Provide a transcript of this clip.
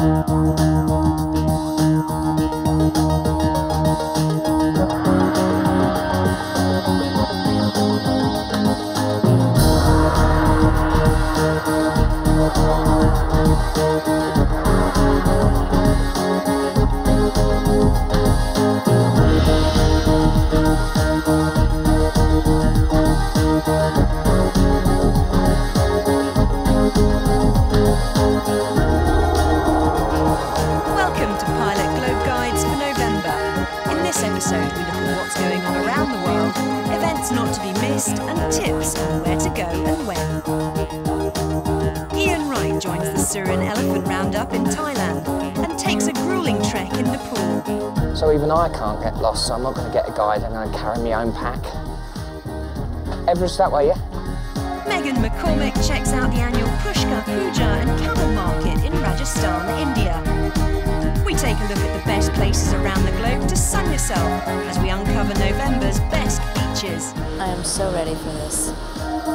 And tips on where to go and when. Wright joins the Surin Elephant Roundup in Thailand and takes a gruelling trek in Nepal. So even I can't get lost, so I'm not going to get a guide, I'm going to carry my own pack. Everest that way, yeah? Megan McCormick checks out the annual Pushkar Puja and Camel Market in Rajasthan, India. We take a look at the best places around the globe to sun yourself as we uncover November's best beaches. I am so ready for this.